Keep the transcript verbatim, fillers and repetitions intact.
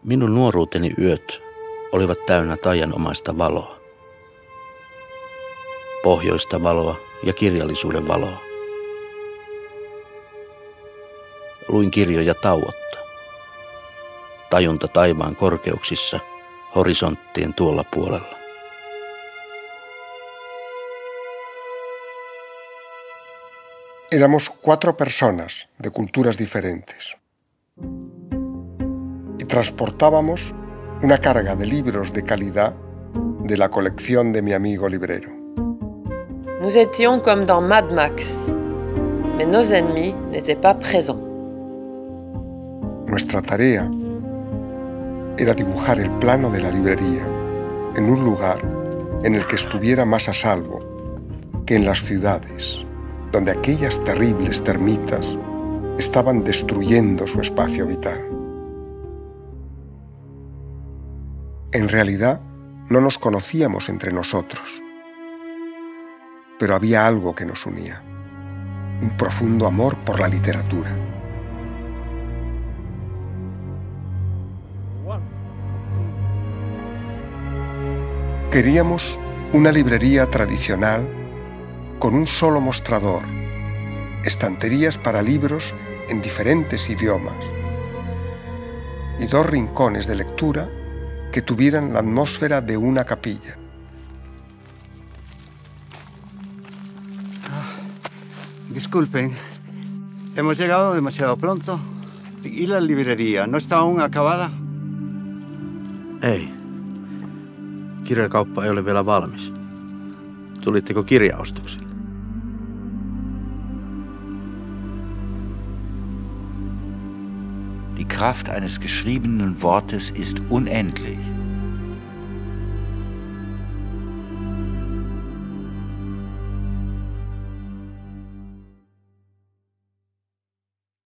Minun nuoruuteni yöt olivat täynnä taianomaista valoa. Pohjoista valoa ja kirjallisuuden valoa. Luin kirjoja tauotta. Tajunta taivaan korkeuksissa, horisonttien tuolla puolella. Éramos cuatro personas de culturas diferentes y transportábamos una carga de libros de calidad de la colección de mi amigo librero. Nous étions comme dans Mad Max, mais nos ennemis n'étaient pas présents. Nuestra tarea era dibujar el plano de la librería en un lugar en el que estuviera más a salvo que en las ciudades, donde aquellas terribles termitas estaban destruyendo su espacio vital. En realidad, no nos conocíamos entre nosotros, pero había algo que nos unía, un profundo amor por la literatura. Queríamos una librería tradicional con un solo mostrador, estanterías para libros en diferentes idiomas y dos rincones de lectura que tuvieran la atmósfera de una capilla. Ah, disculpen, hemos llegado demasiado pronto. ¿Y la librería no está aún acabada? Ei. Kirjakauppa ei ole vielä valmis. Tulitteko kirjaostoksille? Die Kraft eines geschriebenen Wortes ist unendlich.